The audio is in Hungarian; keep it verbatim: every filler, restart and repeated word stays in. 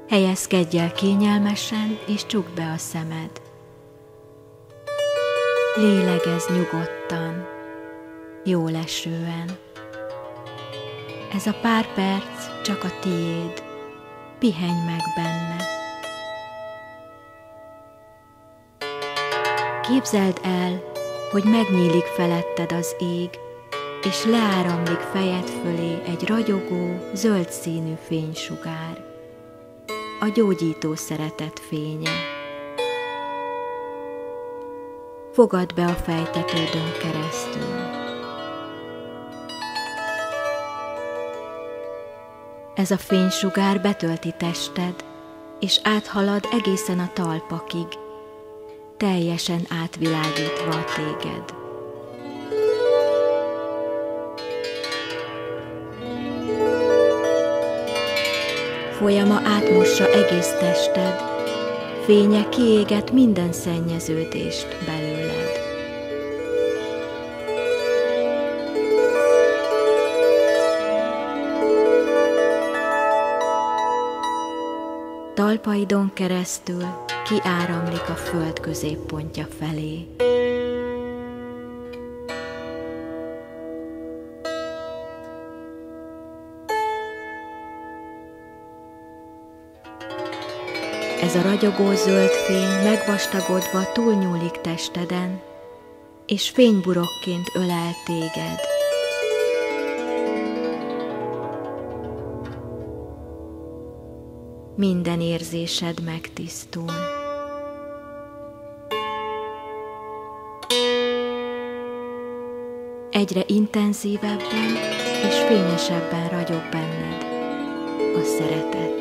Helyezkedj el kényelmesen, és csukd be a szemed. Lélegezz nyugodtan, jólesően. Ez a pár perc csak a tiéd, pihenj meg benne. Képzeld el, hogy megnyílik feletted az ég, és leáramlik fejed fölé egy ragyogó, zöld színű fénysugár. A gyógyító szeretet fénye. Fogad be a fejtetődön keresztül. Ez a fénysugár betölti tested, és áthalad egészen a talpakig, teljesen átvilágítva téged. Folyama átmossa egész tested, fénye kiéget minden szennyeződést belőled. Talpaidon keresztül kiáramlik a föld középpontja felé. Ez a ragyogó zöld fény megvastagodva túlnyúlik testeden, és fényburokként ölel téged. Minden érzésed megtisztul. Egyre intenzívebben és fényesebben ragyog benned a szeretet.